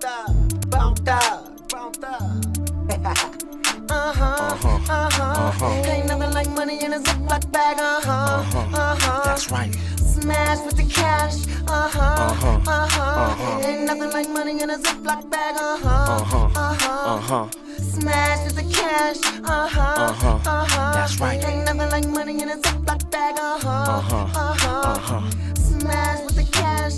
Ain't nothing like money in a Ziploc bag, That's right. Smash with the cash, Ain't nothing like money in a Ziploc bag, Smash with the cash, That's right. Ain't nothing like money in a Ziploc bag, Smash with the cash,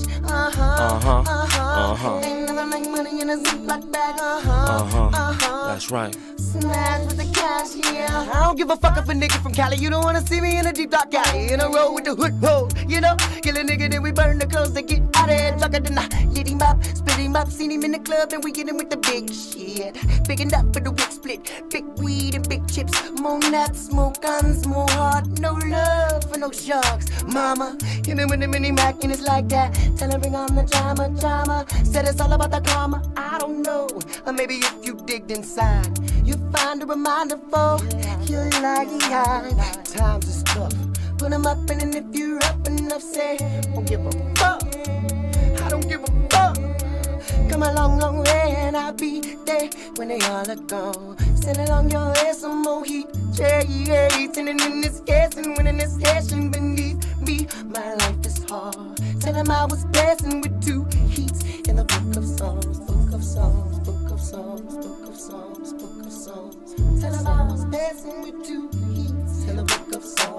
Ain't nothing like money in a Ziploc bag, That's right. Smash with the cash, yeah. I don't give a fuck if a nigga from Cali. You don't wanna see me in a deep dark alley, in a road with the hood hole. You know, kill a nigga, then we burn the clothes to get out of here. Drunker than I lit him up, split him up. Seen him in the club, and we get him with the big shit. Big enough for the wig split. Big weed and big chips. More nuts, more guns, more heart. No love for no sharks. Mama, hit him with the mini Mac, and it's like that. Tell her bring on the drama. Said it's all about the karma. I don't know, or maybe if you digged inside, you find a reminder for your life. Times is tough. Put them up, and if you're up enough, say, don't give a fuck. I don't give a fuck. Come a long, long way, and I'll be there when they all are gone. Send along your way some more heat. Sending in this gas and winning this passion beneath me. My life is hard. Tell them I was blessing with two heats in the book of songs, book of songs, book of songs, book of songs, book of songs. Tell them I was dancing with two heats in the book of songs.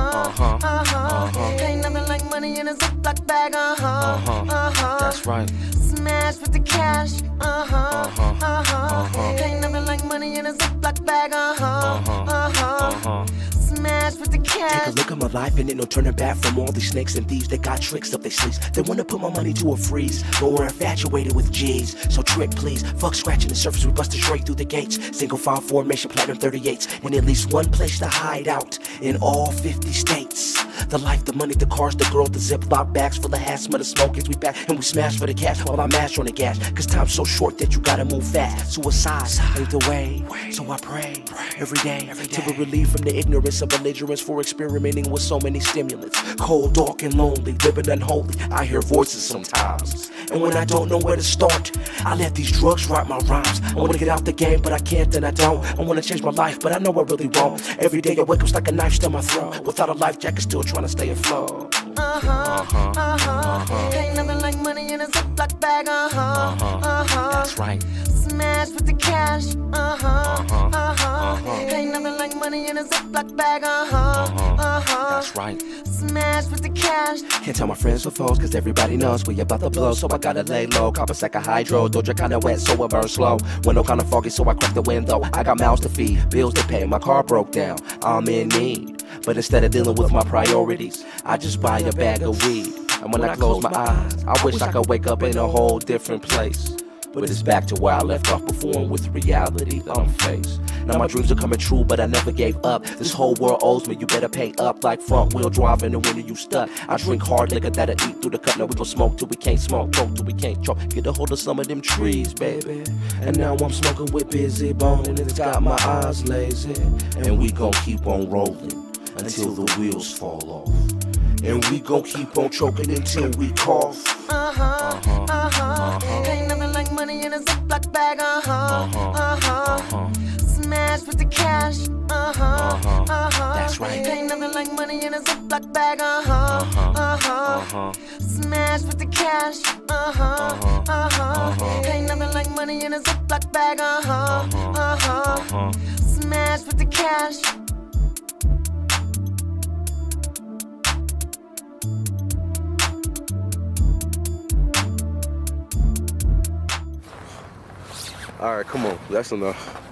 Ain't nothing like money in a Ziploc bag. That's right. Smash with the cash. Ain't nothing like money in a Ziploc bag. Smash with the cash. Take a look at my life and ain't no turning back from all these snakes and thieves. They got tricks up their sleeves. They wanna put my money to a freeze, but we're infatuated with G's. So trick please, fuck scratching the surface, we busted straight through the gates. Single file formation, platinum 38s, and at least one place to hide out in all 50 states. The life, the money, the cars, the girl, the Ziploc bags full of hash, smell the smoke as we back, and we smash for the cash while I mash on the gas. Cause time's so short that you gotta move fast. Suicide ain't the way, so I pray every day to be relieved from the ignorance of belligerence for experimenting with so many stimulants. Cold, dark, and lonely, living unholy. I hear voices sometimes, and when I don't know where to start, I let these drugs write my rhymes. I wanna get out the game, but I can't and I don't. I wanna change my life, but I know I really won't. Every day I wake up like a knife still my throat. Without a life jacket, still trying to stay afloat. Ain't nothing like money in a Ziploc bag. That's right. Smash with the cash. Ain't nothing like money in a Ziploc bag. That's right. Smash with the cash. Can't tell my friends or foes, cause everybody knows we about to blow. So I gotta lay low, cop a sack of hydro. Doja kinda wet, so it burns slow. Window kinda foggy, so I crack the window. I got mouths to feed, bills to pay, my car broke down. I'm in need, but instead of dealing with my priorities, I just buy a bag of weed. And when I close my eyes, I wish I could wake up in a whole different place. But it's back to where I left off before, and with reality I'm faced. Now my dreams are coming true, but I never gave up. This whole world owes me, you better pay up. Like front wheel drive in the winter, you stuck. I drink hard liquor that'll eat through the cup. Now we gon' smoke till we can't smoke, choke till we can't choke. Get a hold of some of them trees, baby. And now I'm smoking with Busy Bone, and it's got my eyes lazy. And we gon' keep on rolling until the wheels fall off. And we gon' keep on choking until we cough. Ain't nothing like money in a Ziploc bag. Smash with the cash. That's right. Ain't nothing like money in a Ziploc bag. Smash with the cash. Ain't nothing like money in a Ziploc bag. Smash with the cash. All right, come on, that's enough.